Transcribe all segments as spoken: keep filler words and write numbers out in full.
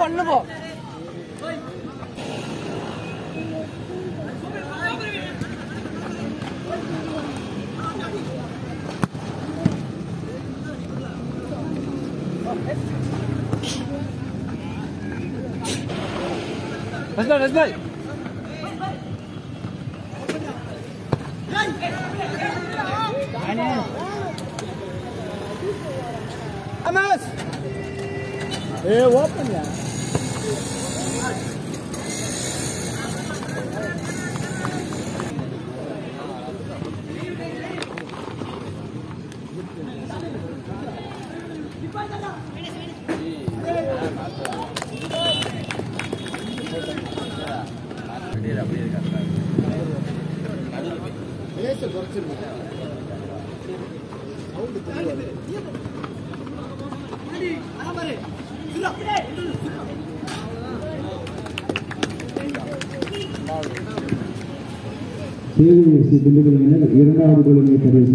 பண்ணு போ Rasbal, Rasbal. Amas. Eh, open ya. சேவை திண்டுக்கல் இரண்டாவது கோலுமே தெரிவு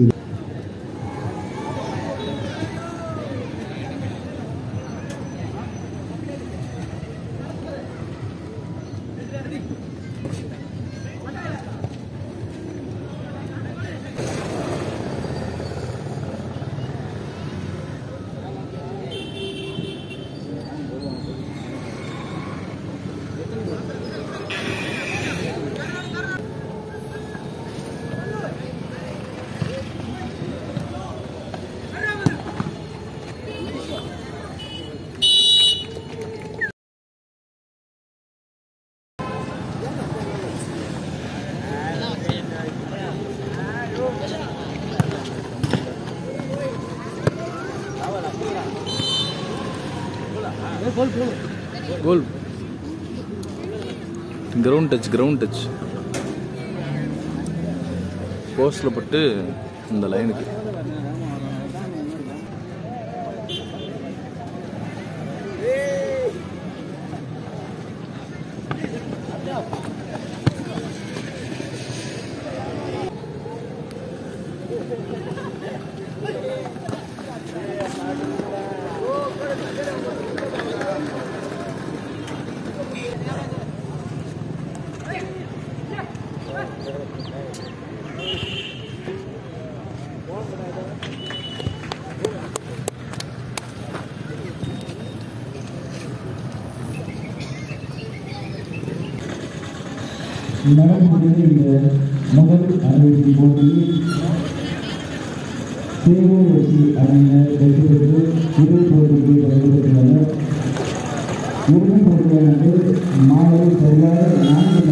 goal ground touch ground touch போஸ்ட்ல பட்டு இந்த லைனுக்கு நடந்து இந்த முதல் அறிவிப்பு போட்டியில் சேவோசி அணியினர் வெற்றி பெற்று இரு போட்டிக்கு பங்கேற்றுள்ளனர். இறுதிப் போட்டியானது மாலை சரியாக நான்கு